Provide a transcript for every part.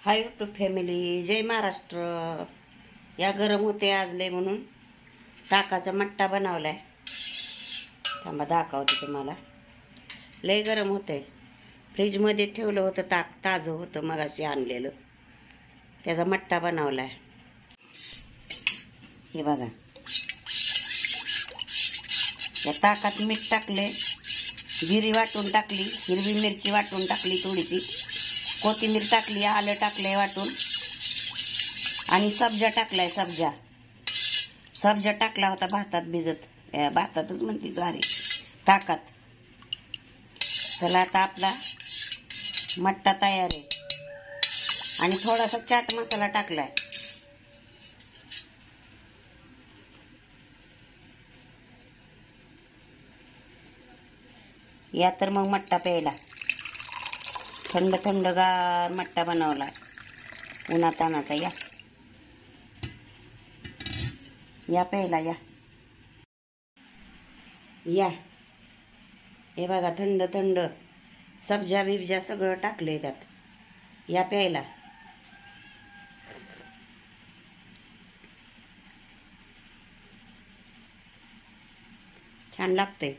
हाय YouTube family, Jai Maharashtra. या गरम होते आज लय म्हणून ताकाचा मट्टा बनवलाय. थांबा दाखवते तुम्हाला. लय गरम होते. फ्रीजमध्ये ठेवलं होतं ताक, ताजं होतं मगाशी आणलेलं. त्याचा मट्टा बनवलाय. हे बघा, या ताकात मीठ टाकले, जिरी वाटून टाकली, हिरवी मिरची वाटून टाकली, थोडीशी कोथिंबीर टाकली, आलं टाकलंय वाटून, आणि सब्जा टाकलाय. सब्जा टाकला होता भातात भिजत, भातातच म्हणते सॉरी, ताकात. चला आता आपला मट्टा तयार आहे. आणि थोडासा चाट मसाला टाकलाय. या तर मग मट्टा प्यायला. थंड थंडगार मट्टा बनवला उन्हातानाचा. या प्यायला या. हे बघा, थंड थंड सब्जा बिब्जा सगळं टाकलंय त्यात. या प्यायला. छान लागतंय.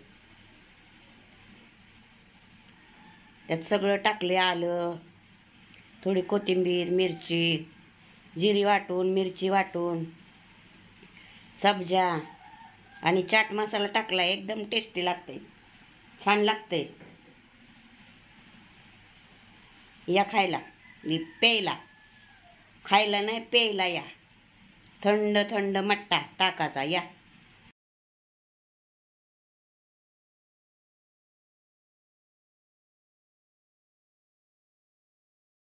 त्यात सगळं टाकले, आलं, थोडी कोथिंबीर, मिरची, जिरी वाटून, मिरची वाटून, सब्जा आणि चाट मसाला टाकला. एकदम टेस्टी लागते, छान लागते. या खायला, प्यायला. खायला नाही, प्यायला या. थंड थंड मट्टा ताकाचा. या.